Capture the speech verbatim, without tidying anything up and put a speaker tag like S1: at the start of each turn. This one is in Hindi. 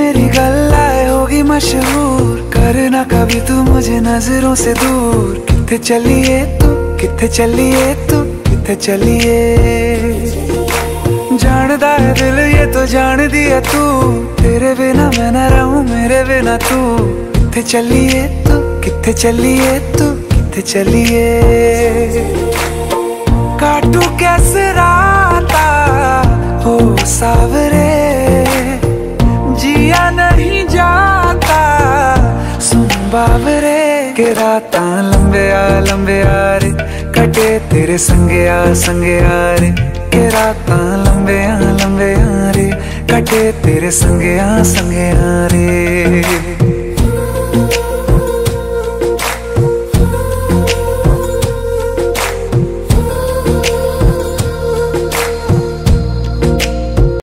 S1: मेरी गल्लाए होगी मशहूर, करना कभी तू मुझे नजरों से दूर। किथे चलिए तू, किथे चलिए तू, किथे चलिए। जानदा है दिल ये तो जान दिया तू, तेरे बिना मैं न रहूं मेरे बिना तू। किथे चलिए तू, किथे चलिए तू, किथे चलिए। काटू कैसे राता हो सावरे, जिया नहीं जाता सुन बाबरे। के राता लंबे आ लंबे आ रे, कटे तेरे संगे आ संगे आ रे। के राता लंबे आ लंबे आ रे, कटे तेरे संगे आ संगे आ रे।